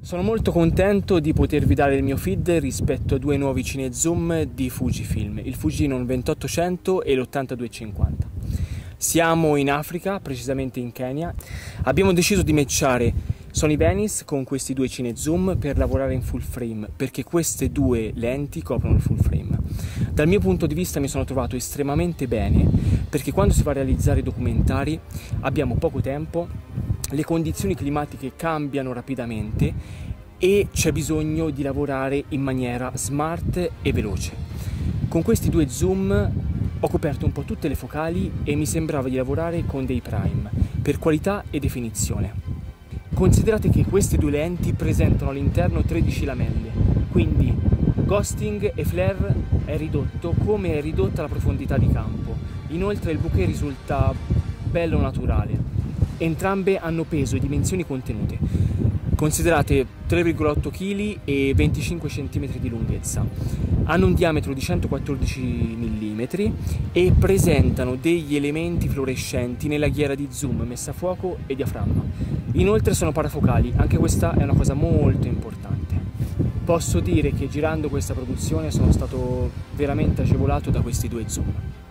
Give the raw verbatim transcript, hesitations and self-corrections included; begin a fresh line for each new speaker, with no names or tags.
Sono molto contento di potervi dare il mio feed rispetto a due nuovi cinezoom di Fujifilm, il Fujinon ventotto-cento e l'ottantadue cinquanta. Siamo in Africa, precisamente in Kenya. Abbiamo deciso di matchare Sony Venice con questi due cinezoom per lavorare in full frame, perché queste due lenti coprono il full frame. Dal mio punto di vista mi sono trovato estremamente bene, perché quando si va a realizzare documentari abbiamo poco tempo, le condizioni climatiche cambiano rapidamente e c'è bisogno di lavorare in maniera smart e veloce. Con questi due zoom ho coperto un po' tutte le focali e mi sembrava di lavorare con dei prime per qualità e definizione. Considerate che queste due lenti presentano all'interno tredici lamelle, quindi ghosting e flare è ridotto come è ridotta la profondità di campo. Inoltre il bokeh risulta bello naturale. Entrambe hanno peso e dimensioni contenute. Considerate tre virgola otto chili e venticinque centimetri di lunghezza. Hanno un diametro di centoquattordici millimetri e presentano degli elementi fluorescenti nella ghiera di zoom, messa a fuoco e diaframma. Inoltre sono parafocali, anche questa è una cosa molto importante. Posso dire che girando questa produzione sono stato veramente agevolato da questi due zoom.